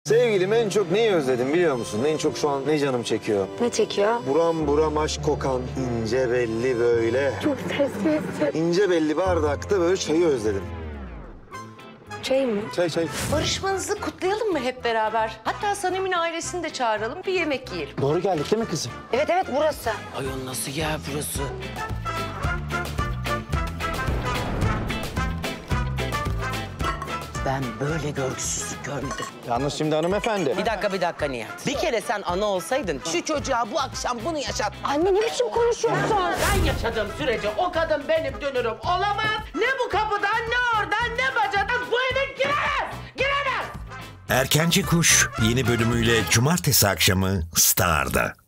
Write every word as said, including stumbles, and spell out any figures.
Sevgilim en çok neyi özledim biliyor musun? En çok şu an ne canım çekiyor? Ne çekiyor? Buram buram aşk kokan, ince belli böyle. Çok sessizsin. İnce belli bardakta böyle çayı özledim. Çay mı? Çay çay. Barışmanızı kutlayalım mı hep beraber? Hatta Sanem'in ailesini de çağıralım, bir yemek yiyelim. Doğru geldik değil mi kızım? Evet evet burası. Ayol nasıl ya burası? Ben böyle görgüsüzlük görmedim. Yalnız şimdi hanımefendi. Bir dakika bir dakika Nihat. Bir kere sen ana olsaydın şu çocuğa bu akşam bunu yaşat. Anne ne biçim konuşuyorsun? Ben yaşadığım sürece o kadın benim dönürüm olamaz. Ne bu kapıdan ne oradan ne bacadan bu eve giremez. Giremez. Erkenci Kuş yeni bölümüyle cumartesi akşamı Star'da.